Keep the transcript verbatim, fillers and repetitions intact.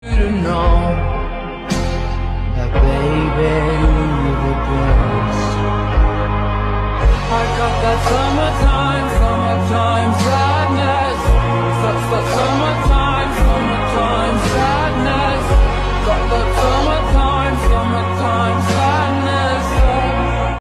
to know that, baby, you're the best. I got that summertime, summertime